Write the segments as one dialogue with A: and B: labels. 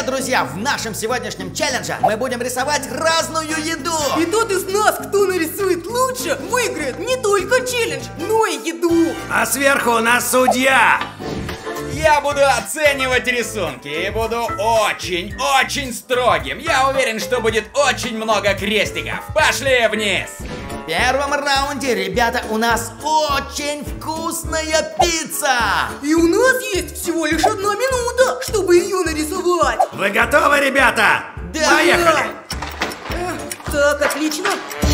A: друзья! В нашем сегодняшнем челлендже мы будем рисовать разную еду!
B: И тот из нас, кто нарисует лучше, выиграет не только челлендж, но и еду!
C: А сверху у нас судья!
D: Я буду оценивать рисунки и буду очень строгим. Я уверен, что будет очень много крестиков. Пошли вниз!
A: В первом раунде, ребята, у нас очень вкусная пицца!
B: И у нас есть всего лишь 1 минута, чтобы ее нарисовать!
C: Вы готовы, ребята?
A: Да!
C: Поехали!
B: Так, отлично!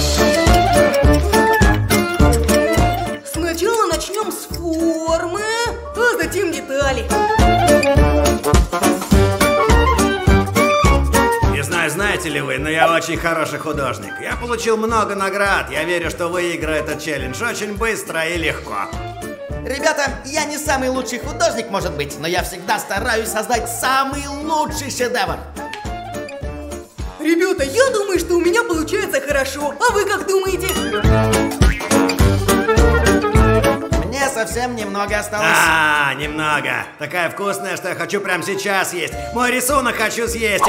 B: Сначала начнем с формы, а затем детали.
C: Не знаю, знаете ли вы, но я очень хороший художник. Я получил много наград. Я верю, что выиграю этот челлендж очень быстро и легко.
A: Ребята, я не самый лучший художник, может быть, но я всегда стараюсь создать самый лучший шедевр.
B: Ребята, я думаю, что у меня получается хорошо, а вы как думаете?
A: Мне совсем немного осталось.
C: Немного. Такая вкусная, что я хочу прямо сейчас есть. Мой рисунок хочу съесть.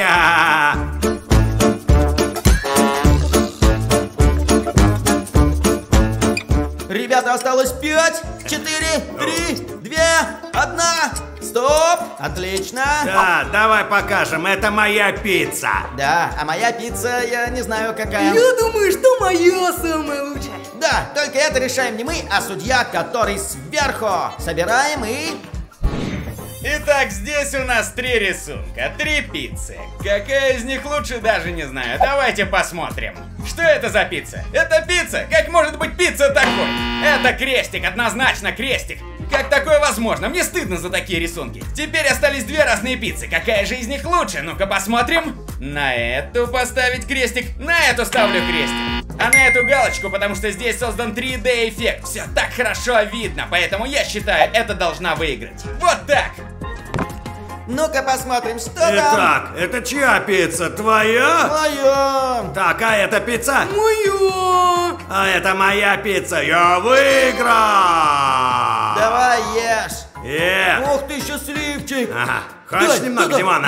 A: Ребята, осталось 5, 4, 3, 2, 1. Стоп! Отлично.
C: Да, давай покажем. Это моя пицца.
A: Да, а моя пицца, я не знаю какая.
B: Я думаю, что моя самая лучшая.
A: Да, только это решаем не мы, а судья, который сверху. Собираем и...
D: Итак, здесь у нас 3 рисунка, 3 пиццы. Какая из них лучше, даже не знаю. Давайте посмотрим. Что это за пицца? Это пицца? Как может быть пицца такой? Это крестик, однозначно крестик. Как такое возможно? Мне стыдно за такие рисунки. Теперь остались 2 разные пиццы. Какая же из них лучше? Ну-ка посмотрим. На эту поставить крестик, на эту ставлю крестик. А на эту галочку, потому что здесь создан 3D эффект. Все так хорошо видно, поэтому я считаю, это должна выиграть. Вот так.
A: Ну-ка посмотрим, что там.
C: Итак, это чья пицца? Твоя?
A: Моя.
C: Так, а это пицца?
B: Моя.
C: А это моя пицца. Я выиграл!
A: Давай ешь. Ох ты, счастливчик.
C: Ага. Хочешь немного,
A: да,
C: Димон,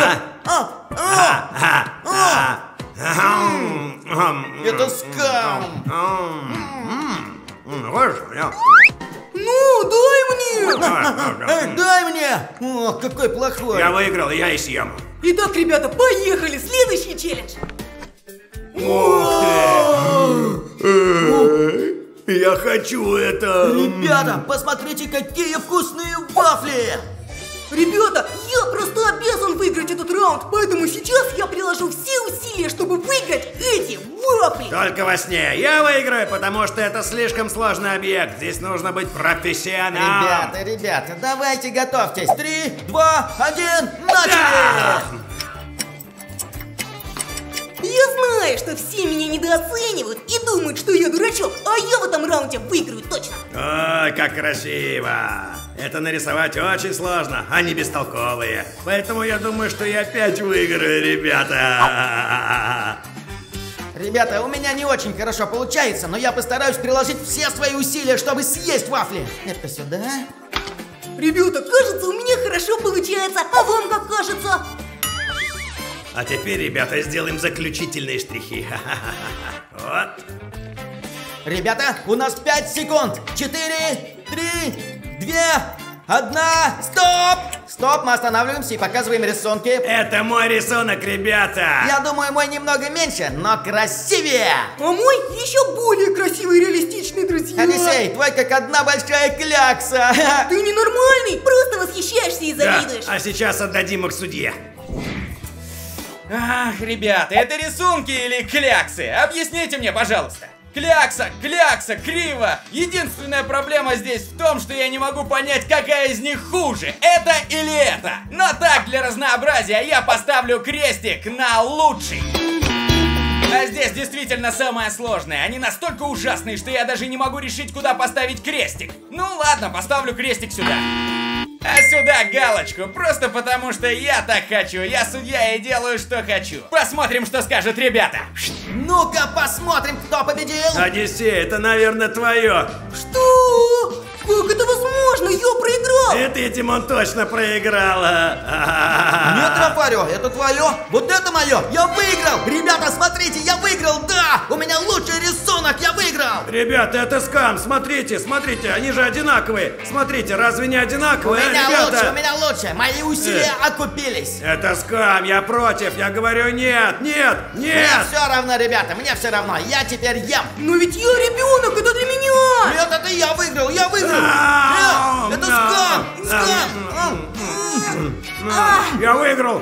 A: Это скам.
B: Ну, дай мне.
A: Дай мне. О, какой плохой.
C: Я выиграл, я и съем.
B: Итак, ребята, поехали. Следующий челлендж.
C: Ух ты! Я хочу это.
A: Ребята, посмотрите, какие вкусные вафли.
B: Ребята, я просто обязан выиграть этот раунд, поэтому сейчас я приложу все усилия, чтобы выиграть эти вафли.
C: Только во сне. Я выиграю, потому что это слишком сложный объект. Здесь нужно быть профессионалом.
A: Ребята, давайте готовьтесь. 3, 2, 1, начали!
B: Я знаю, что все меня недооценивают и думают, что я дурачок, а я в этом раунде выиграю точно.
C: Ой, как красиво. Это нарисовать очень сложно, они бестолковые. Поэтому я думаю, что я опять выиграю, ребята.
A: Ребята, у меня не очень хорошо получается, но я постараюсь приложить все свои усилия, чтобы съесть вафли. Это сюда.
B: Ребята, кажется, у меня хорошо получается, а вам как кажется?
C: А теперь, ребята, сделаем заключительные штрихи. Вот.
A: Ребята, у нас 5 секунд. 4, 3, 2, 1. Стоп! Стоп, мы останавливаемся и показываем рисунки.
C: Это мой рисунок, ребята.
A: Я думаю, мой немного меньше, но красивее.
B: А мой еще более красивый и реалистичный, друзья.
A: Одиссей, твой как одна большая клякса.
B: Ты ненормальный, просто восхищаешься и завидуешь.
C: Да, а сейчас отдадим их судье.
D: Ах, ребята, это рисунки или кляксы? Объясните мне, пожалуйста. Клякса, криво. Единственная проблема здесь в том, что я не могу понять, какая из них хуже, это или это. Но так, для разнообразия, я поставлю крестик на лучший. А здесь действительно самое сложное. Они настолько ужасные, что я даже не могу решить, куда поставить крестик. Ну ладно, поставлю крестик сюда. А сюда галочку, просто потому что я так хочу. Я судья и делаю, что хочу. Посмотрим, что скажут ребята.
A: Ну-ка посмотрим, кто победил.
C: Одиссей, это, наверное, твое.
B: Что? Как это возможно? невозможно, я проиграл!
C: Это этим он точно проиграла.
A: Нет, Рафарио, это твое, вот это мое, я выиграл! Ребята, смотрите, я выиграл, да! У меня лучший рисунок, я выиграл!
C: Ребята, это скам, смотрите, смотрите, они же одинаковые. Смотрите, разве не одинаковые, ребята?
A: У меня лучше, мои усилия окупились.
C: Это скам, я против, я говорю нет, нет,
A: Мне
C: нет.
A: все равно, ребята, мне все равно, я теперь ем.
B: Но ведь я ребенок, это для меня!
A: Нет, это я выиграл, я выиграл! Нет, это скам!
C: Я выиграл.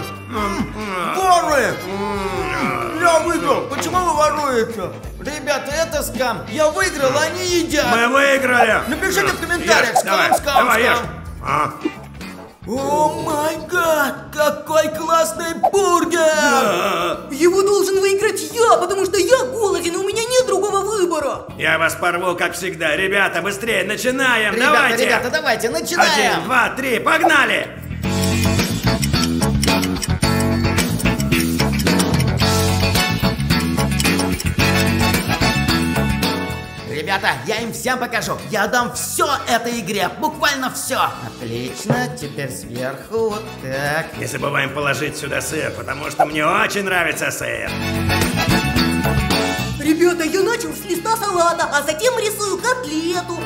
A: Воры! Я выиграл! Почему вы воруете? Ребята, это скам! Я выиграл, они едят!
C: Мы выиграли.
A: Напишите в комментариях,
C: Ешь,
A: скам,
C: давай,
A: скам,
C: давай, ешь.
A: скам! О май гад! Какой классный бургер!
B: Его должен выиграть я, потому что я голоден, и у меня нет другого выбора!
C: Я вас порву, как всегда. Ребята, быстрее, начинаем. Давайте.
A: Ребята, давайте, начинаем!
C: 1, 2, 3, погнали!
A: Ребята, я им всем покажу. Я дам все этой игре, буквально все. Отлично, теперь сверху вот так.
C: Не забываем положить сюда сыр, потому что мне очень нравится сыр.
B: Ребята, я начал с листа салата, а затем рисую котлету.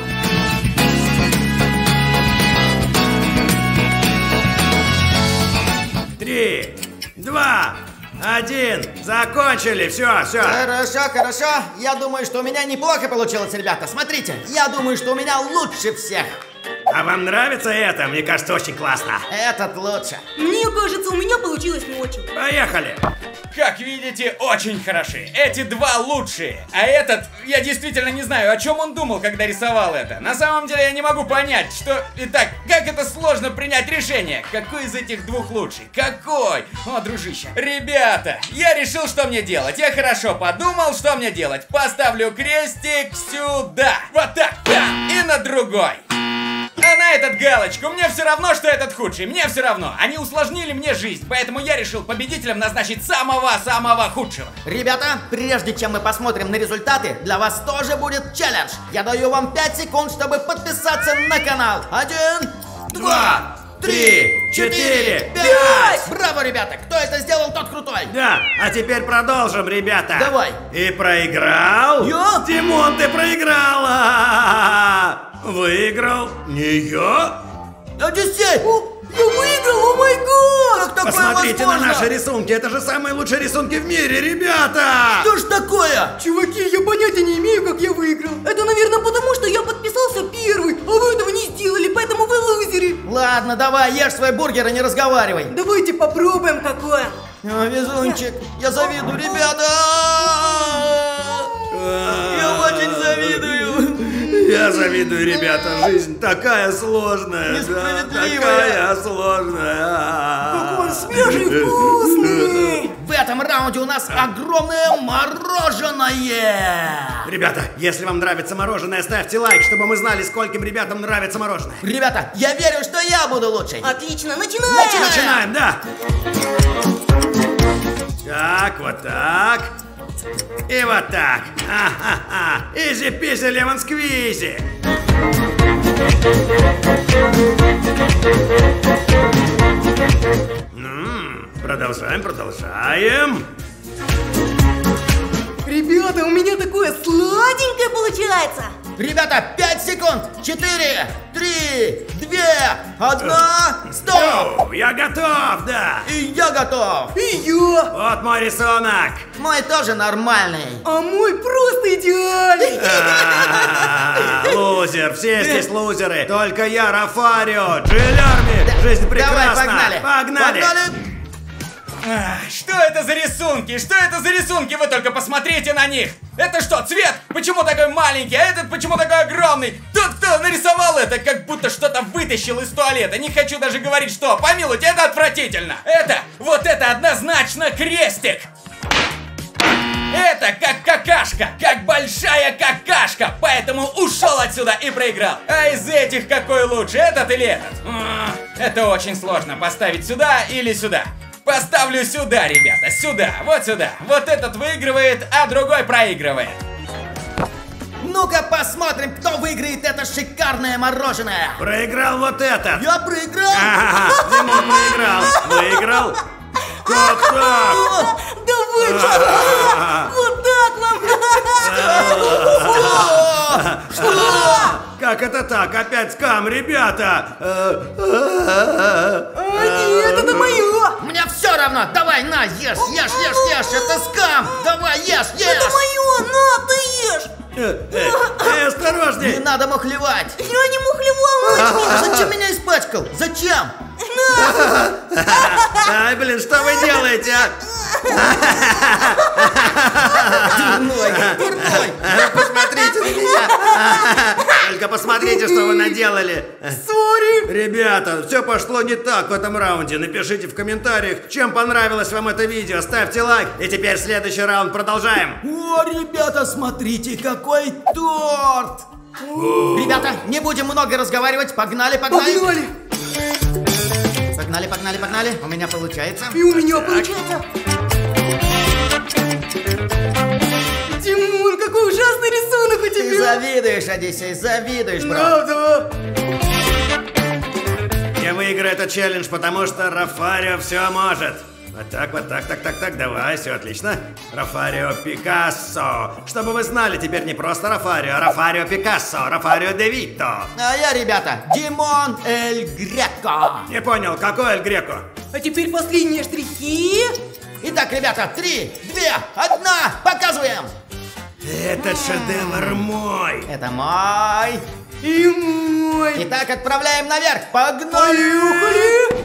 C: Три, 2, 1, закончили, все.
A: Хорошо. Я думаю, что у меня неплохо получилось, ребята. Смотрите, я думаю, что у меня лучше всех.
C: А вам нравится это? Мне кажется, очень классно.
A: Этот лучше.
B: Мне кажется, у меня получилось не очень.
C: Поехали.
D: Как видите, очень хороши. Эти два лучшие. А этот, я действительно не знаю, о чем он думал, когда рисовал это. На самом деле я не могу понять, что... Итак, как это сложно принять решение? Какой из этих двух лучший? Какой? О, дружище. Ребята, я решил, что мне делать. Я хорошо подумал, что мне делать. Поставлю крестик сюда. Вот так, да. И на другой. А на этот галочку, мне все равно, что этот худший, мне все равно. Они усложнили мне жизнь, поэтому я решил победителем назначить самого худшего.
A: Ребята, прежде чем мы посмотрим на результаты, для вас тоже будет челлендж. Я даю вам 5 секунд, чтобы подписаться на канал. 1, 2, 3, 4, 5. Браво, ребята! Кто это сделал, тот крутой.
C: Да, а теперь продолжим, ребята.
A: Давай.
C: И проиграл?
A: Я?
C: Димон, ты проиграла! Выиграл не я?
A: Одиссей!
B: Я выиграл, о май гад!
A: Как такое
C: Посмотрите
A: возможно?
C: на наши рисунки, это же самые лучшие рисунки в мире, ребята!
A: Что ж такое?
B: Чуваки, я понятия не имею, как я выиграл. Это, наверное, потому что я подписался первый, а вы этого не сделали, поэтому вы лузеры.
A: Ладно, давай, ешь свой бургер и не разговаривай.
B: Давайте попробуем какое.
A: О, везунчик, я завидую, ребята! Я очень завидую.
C: Я завидую, ребята, жизнь такая сложная, да,
A: Несправедливая.
C: такая сложная.
B: Какой он свежий и вкусный.
A: В этом раунде у нас огромное мороженое.
C: Ребята, если вам нравится мороженое, ставьте лайк, чтобы мы знали, скольким ребятам нравится мороженое.
A: Ребята, я верю, что я буду лучший.
B: Отлично, начинаем.
C: Начинаем, да. Так, вот так. И вот так. Ха-ха-ха. Изи-пизи, лемон-сквизи. Продолжаем.
B: Ребята, у меня такое сладенькое получается.
A: Ребята, 5 секунд. 4, 3, 2, 1, стоп.
C: Оу, я готов, да.
A: И я готов.
B: И я.
C: Вот мой рисунок.
A: Мой тоже нормальный.
B: А мой просто идеальный.
C: Лузер, все здесь лузеры. Только я, Рафарио, Джиллерми. Жизнь прекрасна.
A: Давай, погнали.
D: Что это за рисунки? Что это за рисунки? Вы только посмотрите на них! Это что, цвет? Почему такой маленький, а этот почему такой огромный? Тот, кто нарисовал это, как будто что-то вытащил из туалета. Не хочу даже говорить, что. Помилуйте, это отвратительно. Вот это однозначно крестик. Это как какашка, как большая какашка. Поэтому ушел отсюда и проиграл. А из этих какой лучше, этот или этот? Это очень сложно поставить сюда или сюда. Поставлю сюда, ребята, сюда, вот сюда. Вот этот выигрывает, а другой проигрывает.
A: Ну-ка посмотрим, кто выиграет это шикарное мороженое.
C: Проиграл вот этот.
A: Я проиграл.
C: Димон проиграл. Выиграл. Как так?
B: Давайте! Вот так вам!
C: Как это так? Опять скам, ребята!
B: Нет, это мое!
A: Мне все равно. Давай, на, ешь. Это скам. Давай, ешь.
B: Это мое! На, ты ешь!
C: Осторожней!
A: Не надо мухлевать.
B: Я не мухлевал!
A: А зачем меня испачкал? Зачем?
C: Ай, блин, что вы делаете, а?
A: Дурной.
C: Посмотрите на меня! Только посмотрите, что вы наделали!
B: Сори!
C: Ребята, все пошло не так в этом раунде. Напишите в комментариях, чем понравилось вам это видео. Ставьте лайк. И теперь следующий раунд продолжаем.
A: О, ребята, смотрите, какой торт! Ребята, не будем много разговаривать. Погнали.
B: Погнали!
A: Погнали. У меня получается.
B: И у меня получается! Тимон, какой ужасный рисунок у
A: Ты
B: тебя!
A: завидуешь, Одиссей, завидуешь, брат.
B: Правда?
C: Я выиграю этот челлендж, потому что Рафарио все может. Вот так, давай, все отлично. Рафарио Пикассо. Чтобы вы знали, теперь не просто Рафарио, а Рафарио Пикассо, Рафарио Де Вито.
A: А я, ребята, Димон Эль Греко.
C: Не понял, какой Эль Греко?
B: А теперь последние штрихи.
A: Итак, ребята, 3, 2, 1, показываем.
C: Этот шедевр мой.
A: Это мой.
B: И мой.
A: Итак, отправляем наверх. Погнали.
B: Поехали.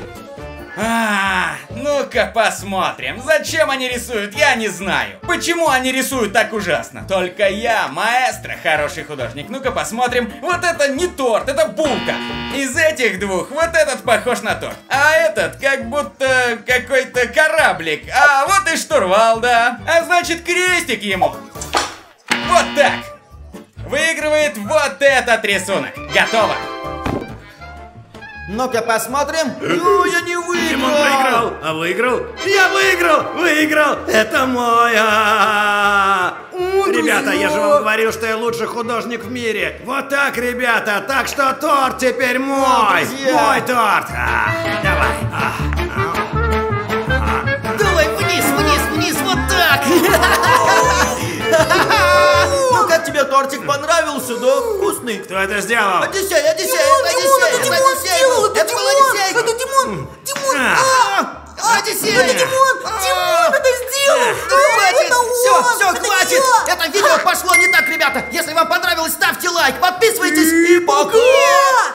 D: Ну-ка посмотрим. Зачем они рисуют, я не знаю. Почему они рисуют так ужасно? Только я, маэстро, хороший художник. Ну-ка посмотрим. Вот это не торт, это булка. Из этих двух вот этот похож на торт. А этот как будто какой-то кораблик. А вот и штурвал, да. А значит крестик ему. Вот так. Выигрывает вот этот рисунок. Готово.
A: Ну-ка посмотрим. Ну, я не выиграл.
C: Димон проиграл, а выиграл? Я выиграл. Это мой. Ребята, я же вам говорил, что я лучший художник в мире. Вот так, ребята. Так что торт теперь мой.
A: друзья.
C: Мой торт. Давай.
A: Давай вниз, вот так. Ну, как тебе тортик понравился, да? Вкусный.
C: Кто это сделал?
A: Одиссей, это Одиссей.